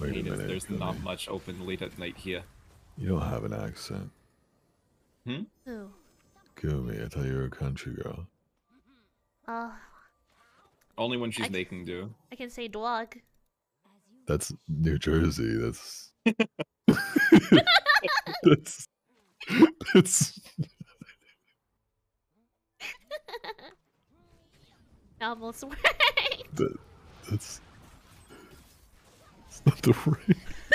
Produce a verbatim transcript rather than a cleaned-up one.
Wait a hate it. minute, There's Gummy. not much open late at night here. You don't have an accent. Hmm? Who? Gumi, I thought you were a country girl. Uh, Only when she's I c- making do. I can say dog. That's New Jersey. That's that's that's Almost right. that, that's it's not the right.